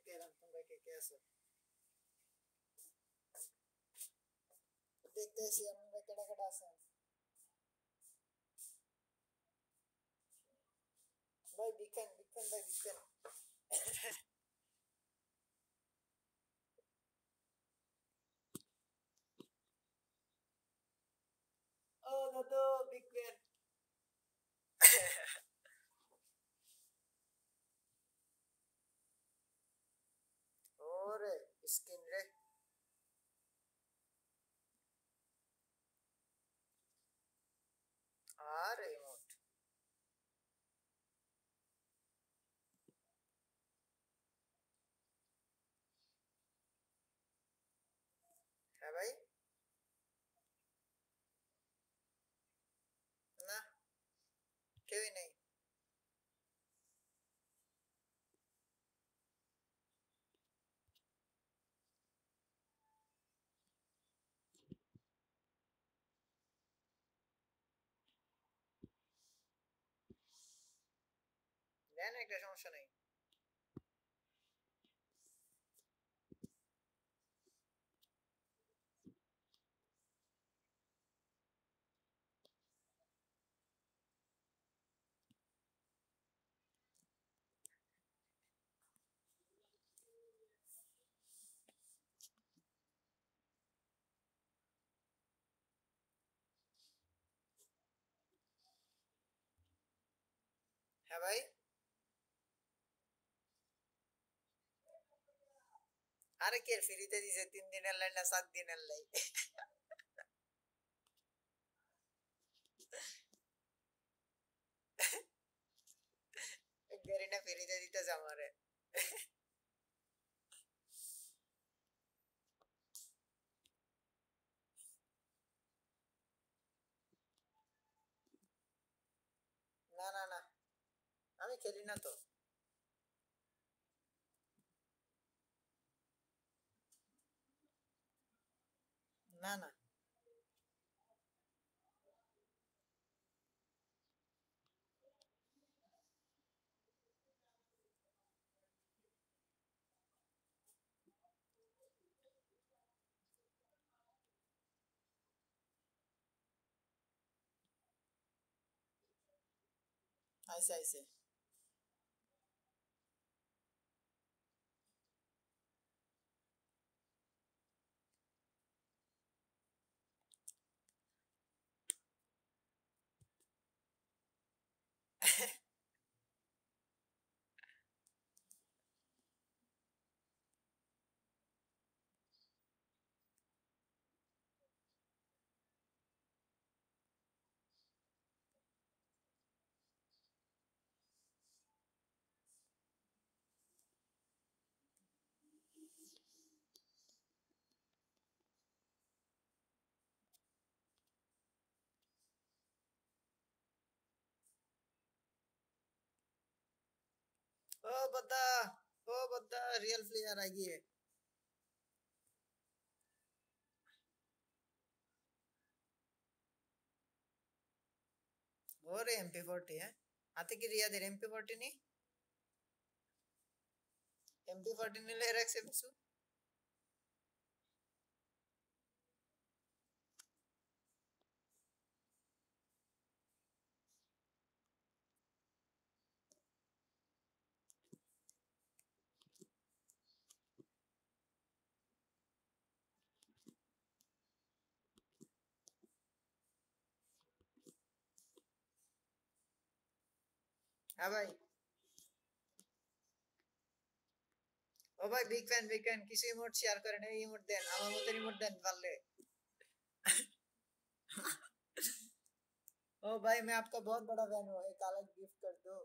গেলাম, তোমরা কে কে আছো দেখতেছি, আমরা কেডা কেডা আছেন? ভাই বিকেন বিকেন ভাই বিকেন। ও দাদু বিকেন। ওরে স্কিন রে। আর ইমোট। হ্যাঁ ভাই। না, কেউই নেই। দেন, একটা সমস্যা নেই। হ্যাঁ ভাই। আরে কে ফ্রিতে দিছে? 3 দিনের লাই না 7 দিনের লাই? গেরিনা ফ্রিতে দিতেছে আমারে। না না না, আমি খেলি না তো। না না। আইসে আইসে। ओ बद्दा, ओ बद्दा, रियल प्लेयर आ गई है। और MP40 है। आते की रिया दे MP40 नहीं? MP40 नहीं ले रखे से बिसु। हाँ भाई। ओ भाई बिग फैन किसी इमोट शेयर करने इमोट देन, আমার মতো ইমোট দেন পারলে। ओ भाई मैं आपका बहुत बड़ा फैन हूँ, एक अलग गिफ्ट कर दो।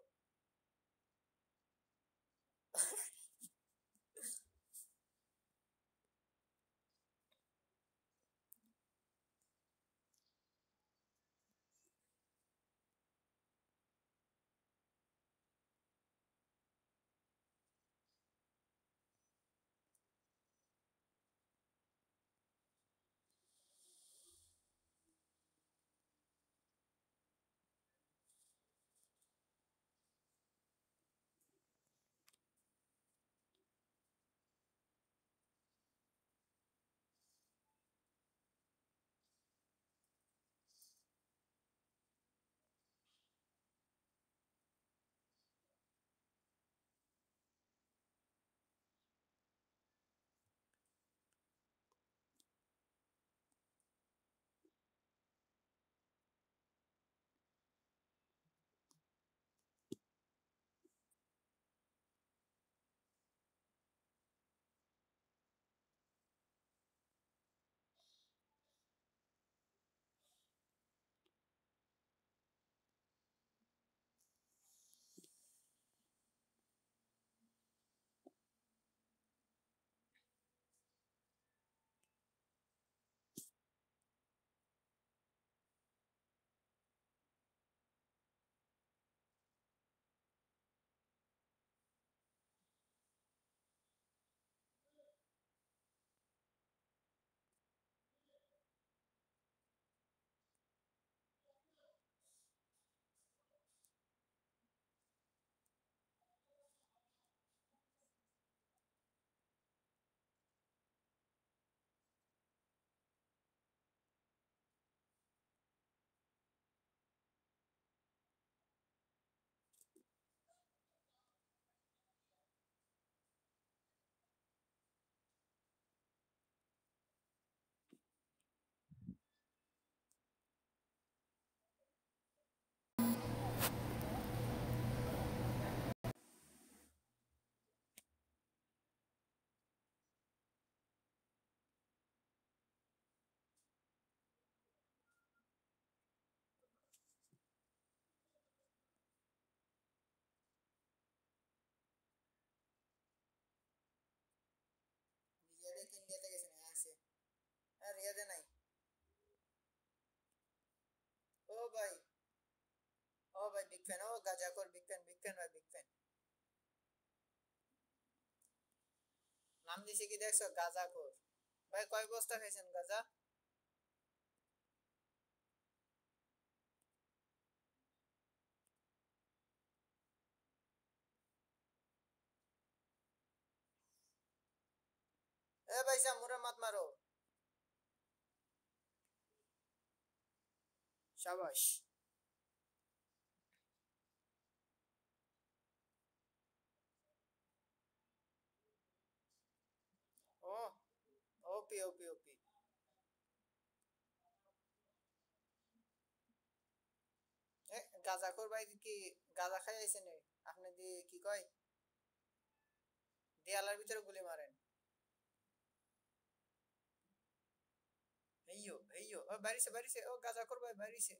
দেখি ইন্ডিয়াতে গেছে না আছে আর রিয়াদে নাই ও ভাই ও ভাই বিগ ফ্যান ও গাজাকর বিগ ফ্যান ভাই বিগ ফ্যান নাম দিছে কি দেখছো গাজাকর ভাই কয় বস্তা খাইছেন গাজা এ ভাই মুরে মত মারো শাবাশ ও ওপি ওপি ওপি এ গাজাখোর ভাই কি গাজা খাই আইছেন আপনি দিয়ে কি কয় দেয়ালের ভিতরে গুলি মারেন হেইয়ো হেইয়ো ও বাড়িছে ও গাজাখোর ভাই বাড়িছে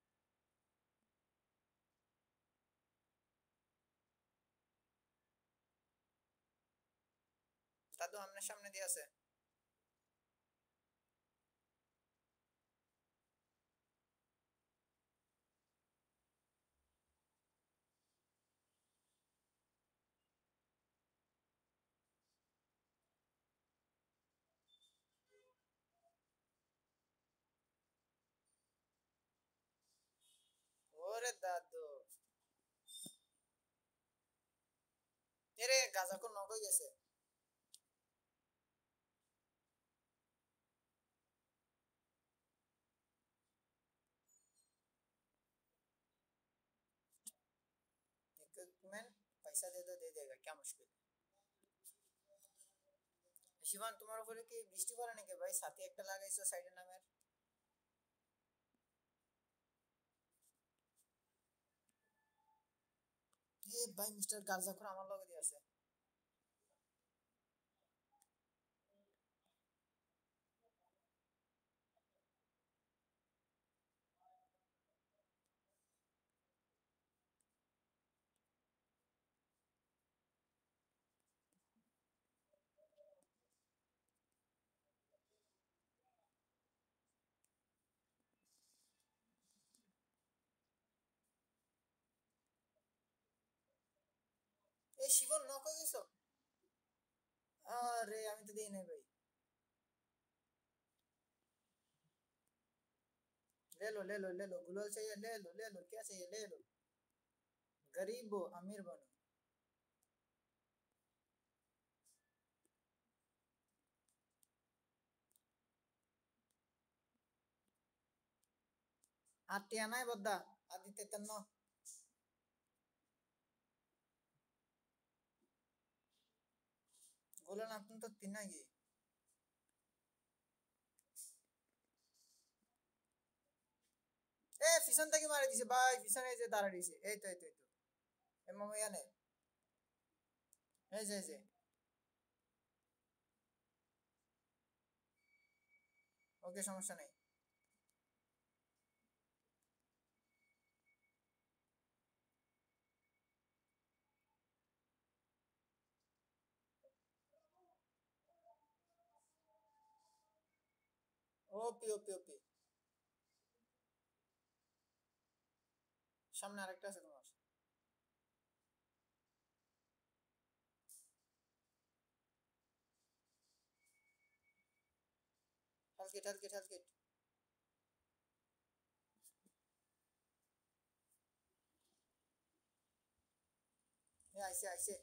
দাদু আপনার সামনে দিয়ে আছে ওরে দাদু এরে গাজাখোর নক হয়ে গেছে इक्विपमेंट पैसा दे दो दे देगा क्या मुश्किल है শিবান তোমার উপরে কি বৃষ্টি পড়ে নাকি ভাই সাথে একটা লাগাইছো সাইডে নামের এ ভাই মিস্টার গাজাখোর আমার লগে দিয়ে আছে এই শিবন নক হয়ে গেছো আরে আমি তো দেই নাই ভাই ले लो गुलाल चाहिए ले लो क्या चाहिए ले लो गरीब हो अमीर बनो आटिया নাই বদ্দা আদিতে তন্ন গোলান আপনি তো তিন নাকি এ পিছন থেকে মারি দিছে ভাই পিছনে এই যে দাঁড়া দিছে এই তো এ মামা ইয়ানে এই যে ওকে সমস্যা নাই ওপি সামনে আরেকটা আছে তোমার হেলথ কিট এ আইছে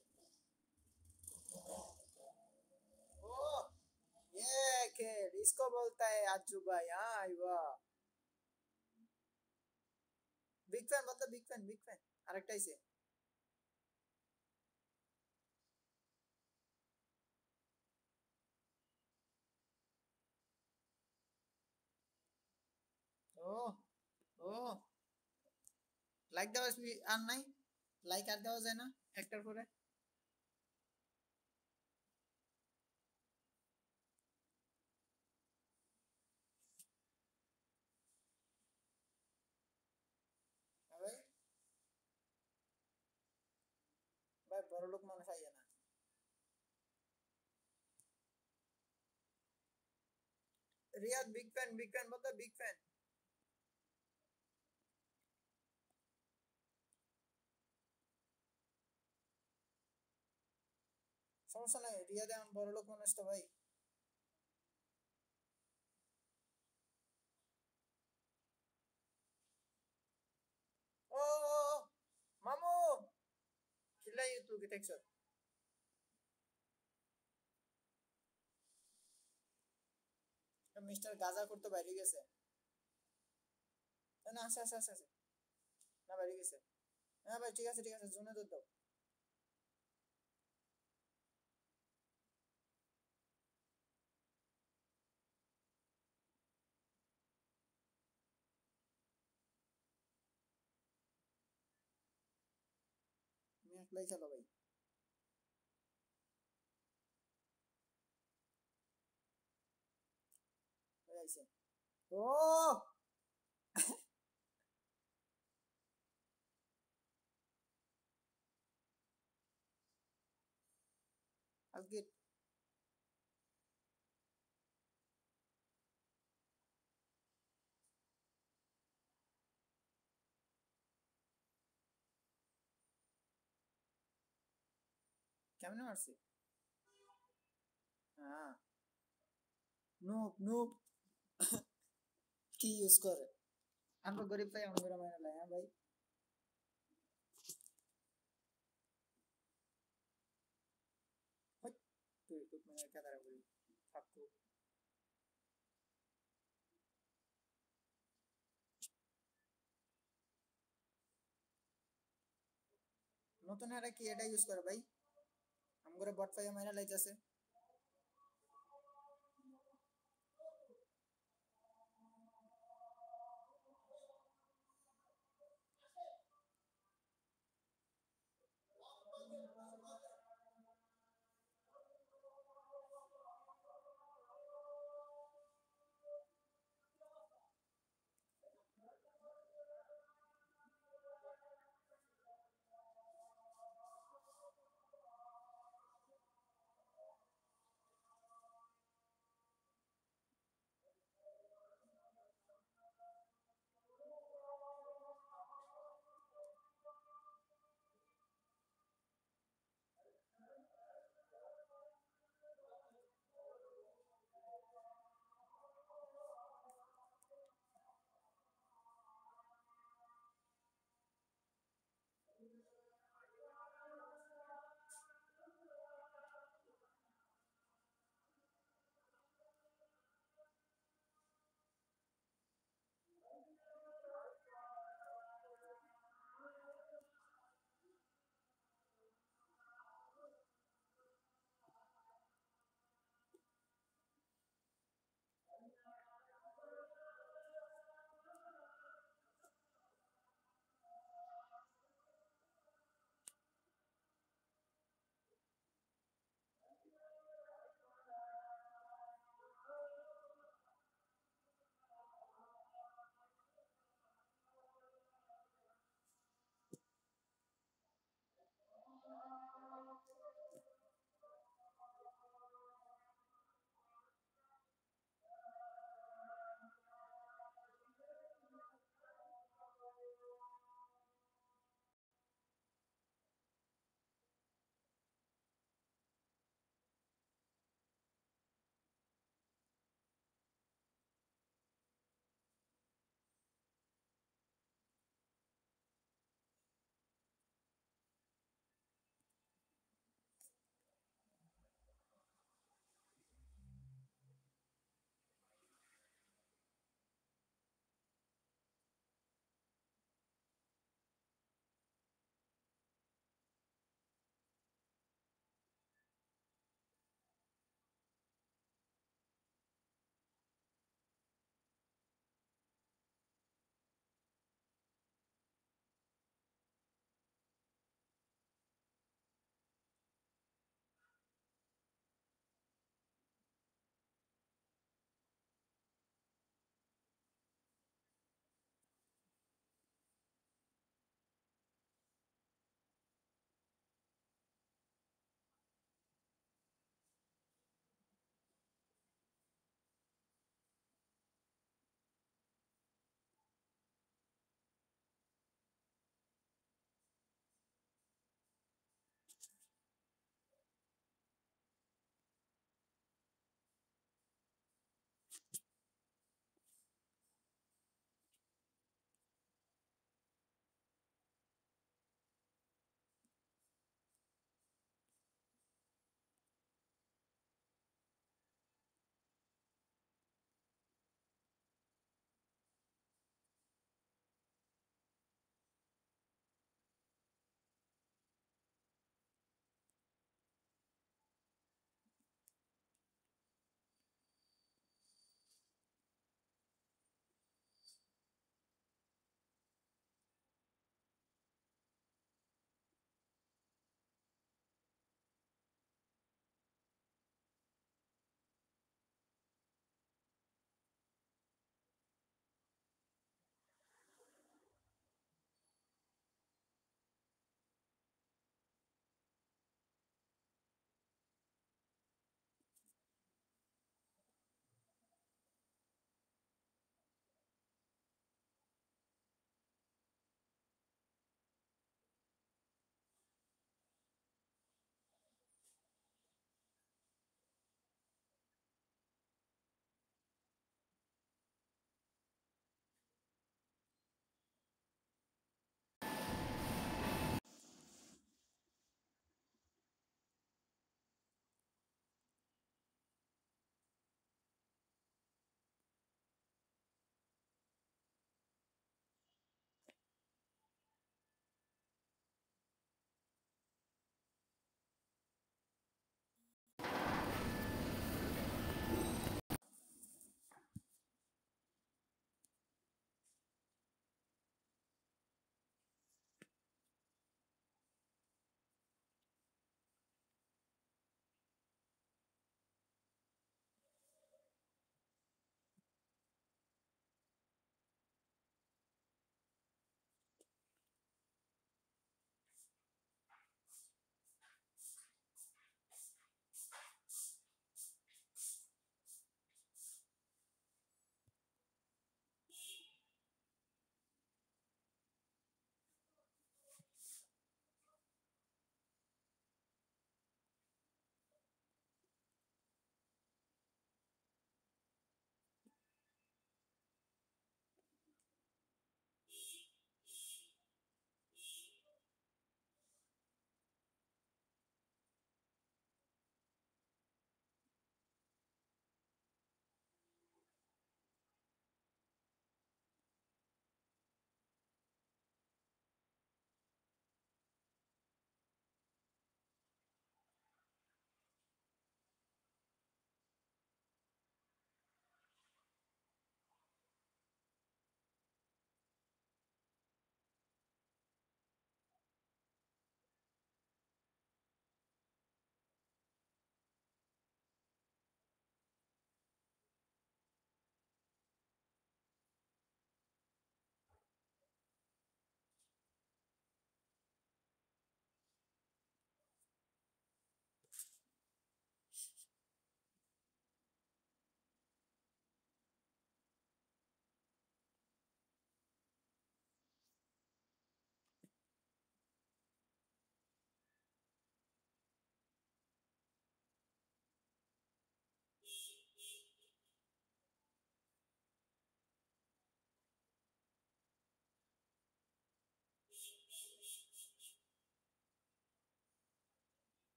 ओ ये खेल इसको बोलता है आजू भाई हाँ वाह बिग फैन मतलब बिग फैन আরেকটাই সে ও ও লাইক দেওয়া আর নাই লাইক আর দেওয়া যায় না একটার পরে ভাই ভাই বড় লোক মানুষ আইয়া না রিয়াদ বিগ ফ্যান বলতো বিগ ফ্যান। সমস্যা নাই, রিয়াদ এমন বড় লোক মানুষ তো ভাই। ও মামু চিল্লাই তুই কি দেখছ? মিস্টার গাজা করতে বাইরে গেছে। না আসে আসে আসে আসে। না বাইরে গেছে। হ্যাঁ ভাই ঠিক আছে জোনে তো দাও। তুমি একলাই খেলো ভাই। ভাই আইছে। ও আজকে কেমনে মারছে? হ্যাঁ নুব নুব কি ইউজ করে? আমরা গরিব ভাই আমরা মাইনা লাই, হ্যাঁ ভাই। হই, তুই তুই মানে কেদারা বলি থাকতো। নতুন হারা কি এটা ইউজ করে ভাই? আমগরে বট পাইয়া মাইনা লাইতেছে।